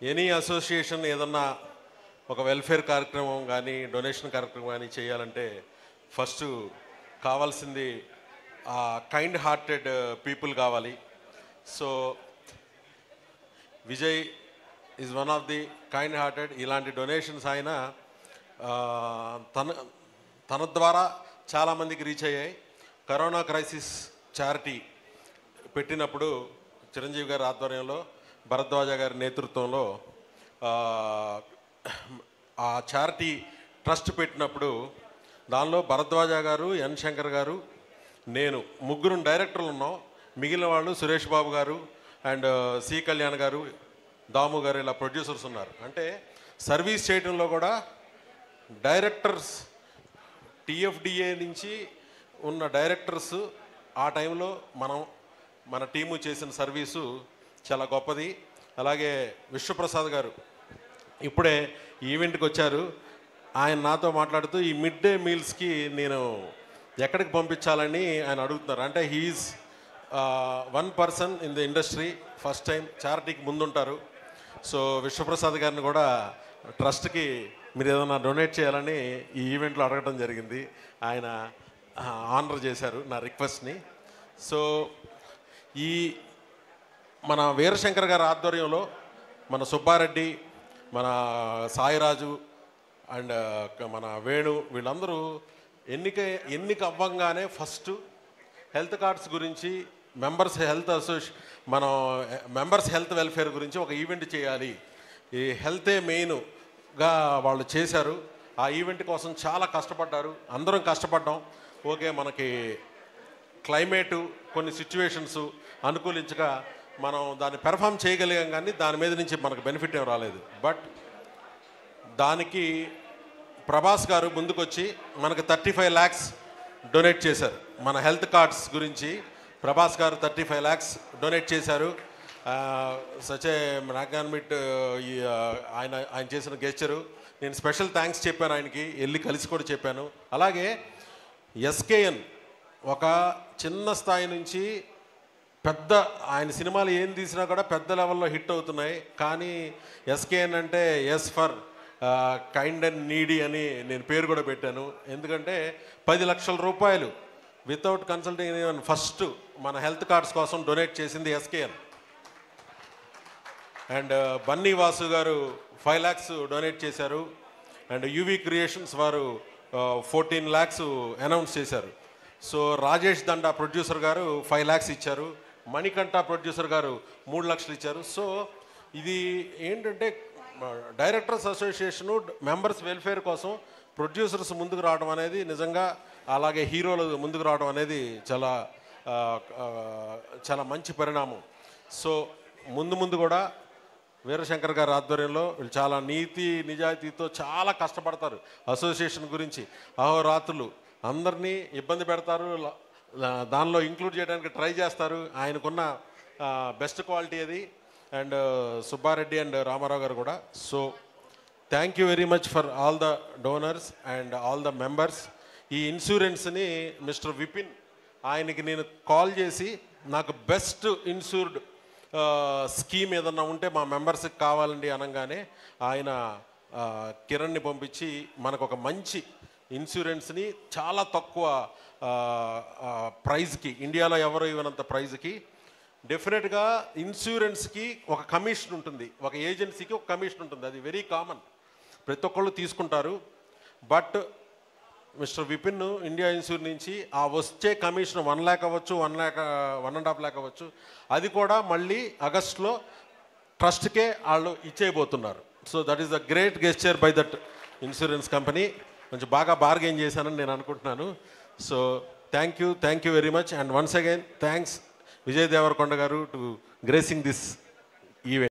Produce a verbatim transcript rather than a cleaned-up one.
Any association ఏదన్నా ఒక welfare కార్యక్రమం కానీ డొనేషన్ కార్యక్రమం కానీ చేయాలంటే ఫస్ట్ కావాల్సింది కైండ్ హార్టెడ్ పీపుల్ కావాలి. So Vijay is one of the kind hearted. ఇలాంటి డొనేషన్స్ ఆయన తన తన ద్వారా చాలామందికి రీచ్ అయ్యాయి. కరోనా క్రైసిస్ చారిటీ పెట్టినప్పుడు చిరంజీవి గారి ఆధ్వర్యంలో భరద్వాజ గారి నేతృత్వంలో ఆ చారిటీ ట్రస్ట్ పెట్టినప్పుడు దానిలో భరద్వాజ గారు, ఎన్ శంకర్ గారు, నేను ముగ్గురు డైరెక్టర్లు ఉన్నాం. మిగిలిన వాళ్ళు సురేష్ బాబు గారు అండ్ సి కళ్యాణ్ గారు, దాము గారు ఇలా ప్రొడ్యూసర్స్ ఉన్నారు. అంటే సర్వీస్ చేయడంలో కూడా డైరెక్టర్స్ టీఎఫ్డిఏ నుంచి ఉన్న డైరెక్టర్స్ ఆ టైంలో మనం మన టీము చేసిన సర్వీసు చాలా గొప్పది. అలాగే విశ్వప్రసాద్ గారు ఇప్పుడే ఈవెంట్కి వచ్చారు. ఆయన నాతో మాట్లాడుతూ ఈ మిడ్ డే మీల్స్కి నేను ఎక్కడికి పంపించాలని ఆయన అడుగుతున్నారు. అంటే he's one person in the industry, first time చారిటీకి ముందుంటారు. సో విశ్వప్రసాద్ గారిని కూడా ట్రస్ట్కి మీరు ఏదైనా డొనేట్ చేయాలని ఈ ఈవెంట్లో అడగడం జరిగింది. ఆయన ఆనర్ చేశారు నా రిక్వెస్ట్ని. సో ఈ మన వీరశంకర్ గారి ఆధ్వర్యంలో మన సుబ్బారెడ్డి, మన సాయిరాజు అండ్ మన వేణు వీళ్ళందరూ ఎన్నిక ఎన్నిక అవ్వంగానే ఫస్ట్ హెల్త్ కార్డ్స్ గురించి, మెంబర్స్ హెల్త్ అసోసియేషన్, మనం మెంబర్స్ హెల్త్ వెల్ఫేర్ గురించి ఒక ఈవెంట్ చేయాలి, ఈ హెల్తే మెయిన్గా వాళ్ళు చేశారు. ఆ ఈవెంట్ కోసం చాలా కష్టపడ్డారు. అందరం కష్టపడ్డాం. ఓకే, మనకి క్లైమేటు కొన్ని సిచ్యువేషన్స్ అనుకూలించగా మనం దాన్ని పెర్ఫామ్ చేయగలిగాం, కానీ దాని మీద నుంచి మనకు బెనిఫిట్ ఏం రాలేదు. బట్ దానికి ప్రభాస్ గారు ముందుకొచ్చి మనకు థర్టీ ఫైవ్ ల్యాక్స్ డొనేట్ చేశారు. మన హెల్త్ కార్డ్స్ గురించి ప్రభాస్ గారు థర్టీ ఫైవ్ ల్యాక్స్ డొనేట్ చేశారు. సచే నాగాన్మిట్ ఆయన ఆయన చేసిన గెస్చరు నేను స్పెషల్ థ్యాంక్స్ చెప్పాను ఆయనకి, వెళ్ళి కలిసి కూడా చెప్పాను. అలాగే ఎస్కేఎన్ ఒక చిన్న స్థాయి నుంచి పెద్ద, ఆయన సినిమాలు ఏం తీసినా కూడా పెద్ద లెవెల్లో హిట్ అవుతున్నాయి. కానీ ఎస్కేఎన్ అంటే S for kind and needy అని నేను పేరు కూడా పెట్టాను. ఎందుకంటే పది లక్షల రూపాయలు వితౌట్ కన్సల్టింగ్ ఫస్ట్ మన హెల్త్ కార్డ్స్ కోసం డొనేట్ చేసింది ఎస్కేఎన్. అండ్ బన్నీ వాసు గారు ఫైవ్ ల్యాక్స్ డొనేట్ చేశారు. అండ్ యూవీ క్రియేషన్స్ వారు ఫోర్టీన్ ల్యాక్స్ అనౌన్స్ చేశారు. సో రాజేష్ దండా ప్రొడ్యూసర్ గారు ఫైవ్ ల్యాక్స్ ఇచ్చారు. మణికంఠ ప్రొడ్యూసర్ గారు మూడు లక్షలు ఇచ్చారు. సో ఇది ఏంటంటే డైరెక్టర్స్ అసోసియేషను మెంబర్స్ వెల్ఫేర్ కోసం ప్రొడ్యూసర్స్ ముందుకు రావడం అనేది నిజంగా, అలాగే హీరోలు ముందుకు రావడం అనేది చాలా చాలా మంచి పరిణామం. సో ముందు ముందు కూడా వీరశంకర్ గారి ఆధ్వర్యంలో వీళ్ళు చాలా నీతి నిజాయితీతో చాలా కష్టపడతారు. అసోసియేషన్ గురించి అహోరాత్రులు అందరినీ ఇబ్బంది పెడతారు, దానిలో ఇంక్లూడ్ చేయడానికి ట్రై చేస్తారు. ఆయనకున్న బెస్ట్ క్వాలిటీ అది. అండ్ సుబ్బారెడ్డి అండ్ రామారావు గారు కూడా. So thank you very much for all the donors and all the members. ఈ ఇన్సూరెన్స్ని మిస్టర్ విపిన్ ఆయనకి నేను కాల్ చేసి నాకు బెస్ట్ ఇన్సూర్డ్ స్కీమ్ ఏదన్నా ఉంటే మా మెంబర్స్కి కావాలండి అనగానే ఆయన కిరణ్ని పంపించి మనకు ఒక మంచి ఇన్సూరెన్స్ని చాలా తక్కువ ప్రైజ్కి, ఇండియాలో ఎవరు ఇవ్వనంత ప్రైజ్కి, డెఫినెట్గా ఇన్సూరెన్స్కి ఒక కమిషన్ ఉంటుంది, ఒక ఏజెన్సీకి ఒక కమిషన్ ఉంటుంది. అది వెరీ కామన్, ప్రతి ఒక్కళ్ళు తీసుకుంటారు. But mister Vipin India Insure నుంచి ఆ వచ్చే కమిషన్ వన్ ల్యాక్ అవ్వచ్చు, one lakh one and half lakh అవ్వచ్చు, అది కూడా మళ్ళీ ఆగస్టులో ట్రస్ట్కే వాళ్ళు ఇచ్చేయబోతున్నారు. So that is the great gesture by that insurance company. కొంచెం బాగా బార్గెన్ చేశానని నేను అనుకుంటున్నాను. So thank you thank you very much. And once again thanks Vijay Deverakonda గారు టు గ్రేసింగ్ దిస్ ఈవెంట్.